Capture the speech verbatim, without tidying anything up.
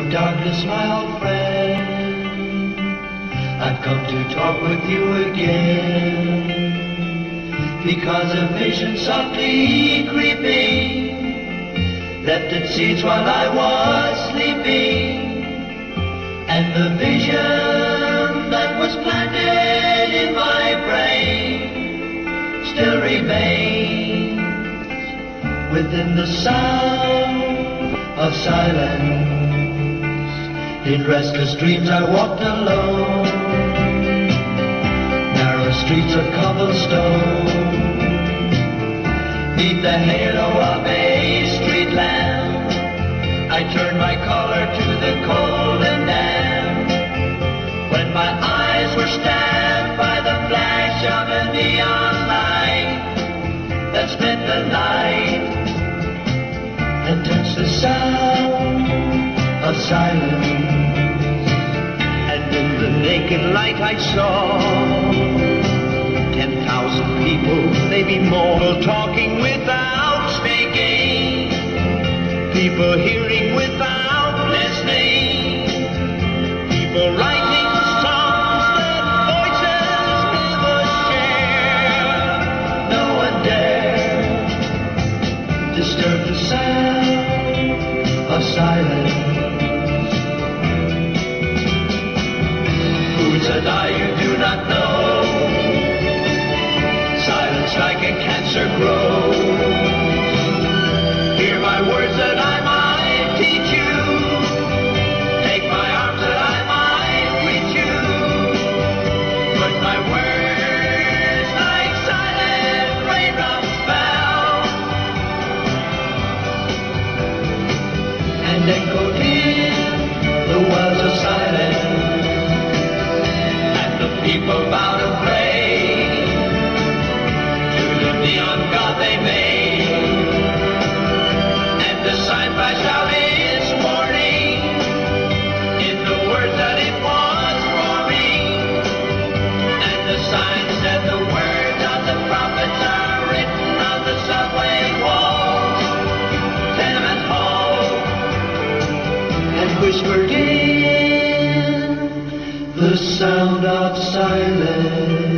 in darkness, my old friend. I've come to talk with you again, because a vision softly creeping left its seeds while I was sleeping, and the vision that was planted in my brain still remains within the sound of silence. In restless dreams I walked alone, narrow streets of cobblestone, neath the halo of a street lamp. I turned my collar to the cold and damp, when my eyes were stabbed by the flash of a neon light that spent the night and touched the sound of silence. And in the naked light I saw ten thousand people, maybe more, talking without speaking, people hearing without listening, people writing songs that voices never share. No one dared disturb the sound of silence. Who's a lie you do not know? Silence like a cancer grows. Hear my words that I might teach you. Take my arms that I might reach you. But my words like silent raindrops fell and echoed in the wells of silence. And the people bowed and prayed to the neon god they made. And the sign flashed out its warning in the words that it was forming. And the sign said the words of the prophets are written on the subway walls, tenement halls, and whispered in the sound of silence.